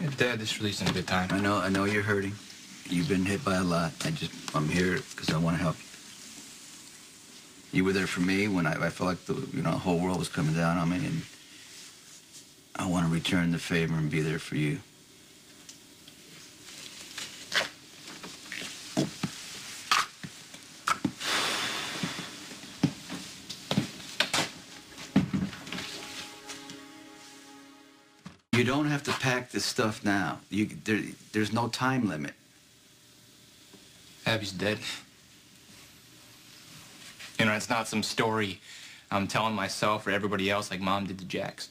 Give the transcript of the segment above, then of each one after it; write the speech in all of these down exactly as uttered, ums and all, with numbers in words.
Yeah, Dad, this really isn't a good time. I know, I know you're hurting. You've been hit by a lot. I just, I'm here because I want to help you. You were there for me when I, I felt like the, you know, whole world was coming down on me, and I want to return the favor and be there for you. You don't have to pack this stuff now. You, there, there's no time limit. Abby's dead. You know, it's not some story I'm telling myself or everybody else like Mom did to Jax.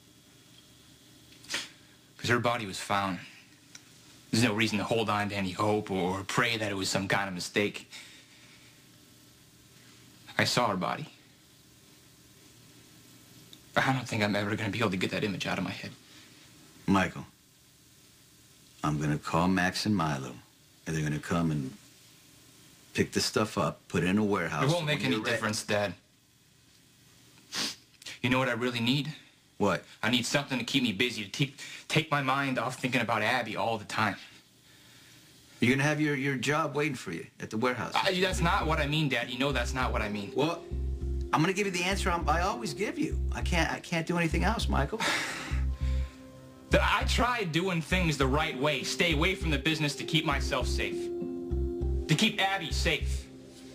Because her body was found. There's no reason to hold on to any hope or pray that it was some kind of mistake. I saw her body. I don't think I'm ever going to be able to get that image out of my head. Michael, I'm going to call Max and Milo, and they're going to come and pick this stuff up, put it in a warehouse. It won't make any difference, Dad. You know what I really need? What? I need something to keep me busy, to take, take my mind off thinking about Abby all the time. You're going to have your, your job waiting for you at the warehouse. I, that's not what I mean, Dad. You know that's not what I mean. Well, I'm going to give you the answer I'm, I always give you. I can't, I can't do anything else, Michael. That I tried doing things the right way, stay away from the business to keep myself safe. To keep Abby safe.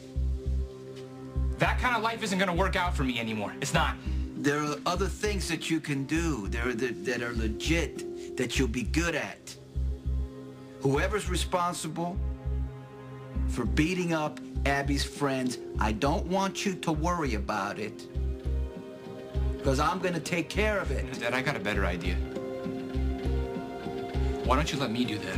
That kind of life isn't going to work out for me anymore. It's not. There are other things that you can do that are, that, that are legit, that you'll be good at. Whoever's responsible for beating up Abby's friends, I don't want you to worry about it. Because I'm going to take care of it. Dad, I got a better idea. Why don't you let me do that?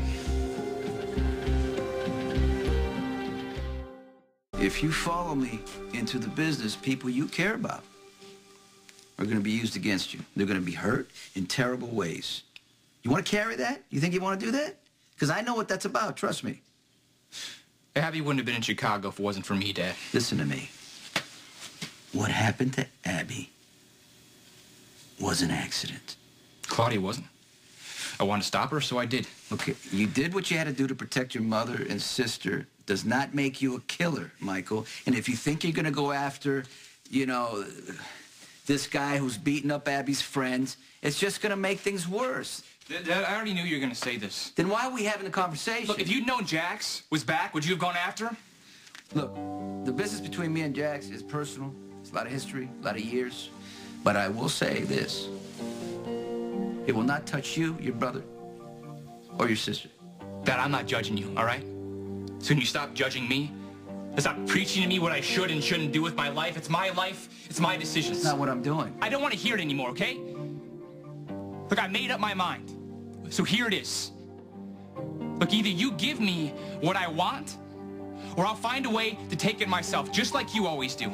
If you follow me into the business, people you care about are going to be used against you. They're going to be hurt in terrible ways. You want to carry that? You think you want to do that? Because I know what that's about, trust me. Abby wouldn't have been in Chicago if it wasn't for me, Dad. Listen to me. What happened to Abby was an accident. Claudia wasn't. I wanted to stop her, so I did. Okay, you did what you had to do to protect your mother and sister. Does not make you a killer, Michael. And if you think you're going to go after, you know, this guy who's beating up Abby's friends, it's just going to make things worse. Dad, I already knew you were going to say this. Then why are we having a conversation? Look, if you'd known Jax was back, would you have gone after him? Look, the business between me and Jax is personal. It's a lot of history, a lot of years. But I will say this. It will not touch you, your brother, or your sister. Dad, I'm not judging you, all right? So when you stop judging me, and stop preaching to me what I should and shouldn't do with my life. It's my life. It's my decisions. That's not what I'm doing. I don't want to hear it anymore, okay? Look, I made up my mind. So here it is. Look, either you give me what I want, or I'll find a way to take it myself, just like you always do.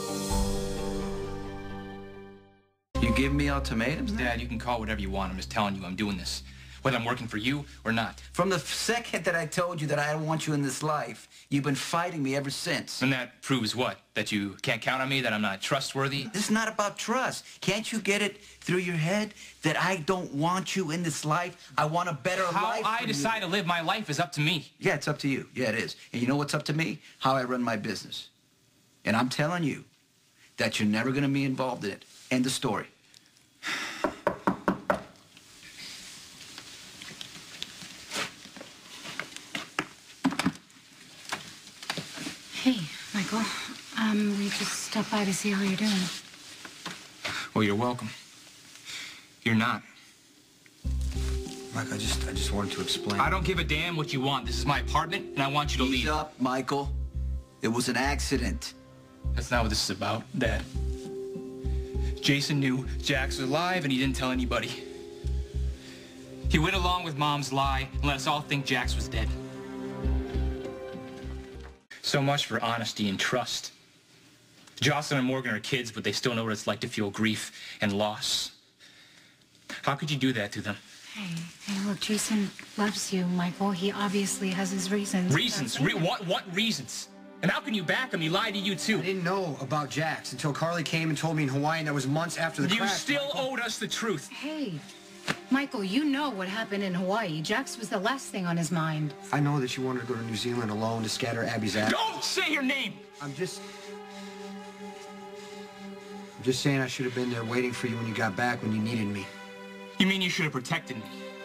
You give me ultimatums now? Dad, you can call whatever you want. I'm just telling you I'm doing this, whether I'm working for you or not. From the second that I told you that I don't want you in this life, you've been fighting me ever since. And that proves what? That you can't count on me? That I'm not trustworthy? This is not about trust. Can't you get it through your head that I don't want you in this life? I want a better How life I for decide you. to live my life is up to me. Yeah, it's up to you. Yeah, it is. And you know what's up to me? How I run my business. And I'm telling you that you're never going to be involved in it. End of story. Hey, Michael. Um, we just stopped by to see how you're doing. Well, you're welcome. You're not. Mike, I just, I just wanted to explain. I don't give a damn what you want. This is my apartment, and I want you to Ease leave. up, Michael. It was an accident. That's not what this is about, Dad. Jason knew Jax was alive, and he didn't tell anybody. He went along with Mom's lie and let us all think Jax was dead. So much for honesty and trust. Jocelyn and Morgan are kids, but they still know what it's like to feel grief and loss. How could you do that to them? Hey, hey, look, Jason loves you, Michael. He obviously has his reasons. Reasons? Re what, what reasons? And how can you back him? He lied to you, too. I didn't know about Jax until Carly came and told me in Hawaii, and that was months after the You crash. still Michael. owed us the truth. Hey, Michael, you know what happened in Hawaii. Jax was the last thing on his mind. I know that you wanted to go to New Zealand alone to scatter Abby's ass. Don't say her name! I'm just... I'm just saying I should have been there waiting for you when you got back, when you needed me. You mean you should have protected me?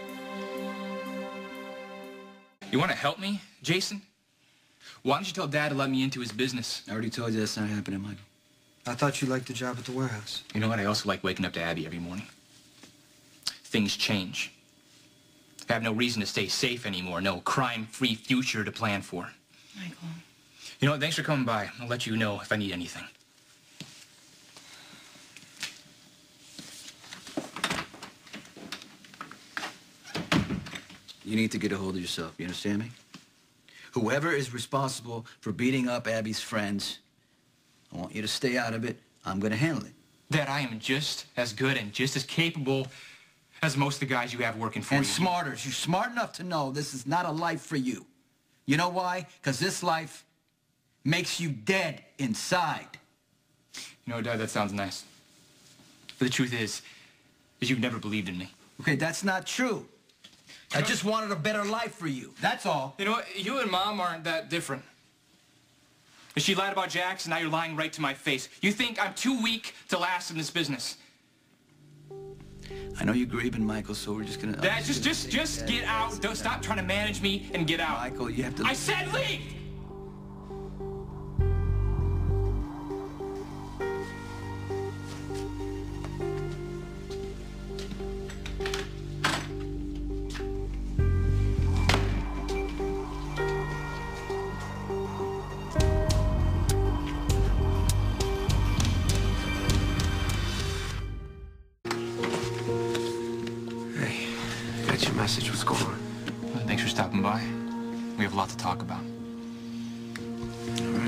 You want to help me, Jason? Why don't you tell Dad to let me into his business? I already told you that's not happening, Michael. I thought you liked the job at the warehouse. You know what? I also like waking up to Abby every morning. Things change. I have no reason to stay safe anymore. No crime-free future to plan for. Michael. You know what? Thanks for coming by. I'll let you know if I need anything. You need to get a hold of yourself. You understand me? Whoever is responsible for beating up Abby's friends, I want you to stay out of it. I'm going to handle it. That I am just as good and just as capable as most of the guys you have working for you. And smarter. You're smart enough to know this is not a life for you. You know why? Because this life makes you dead inside. You know, Dad, that sounds nice. But the truth is, is you've never believed in me. Okay, that's not true. I just wanted a better life for you. That's all. You know what? You and Mom aren't that different. She lied about Jax, and now you're lying right to my face. You think I'm too weak to last in this business. I know you're grieving, Michael, so we're just gonna... Dad, just, just, just get out. Don't stop trying to manage me and get out. Michael, you have to... I said leave! Message, what's going on? Well, thanks for stopping by. We have a lot to talk about. All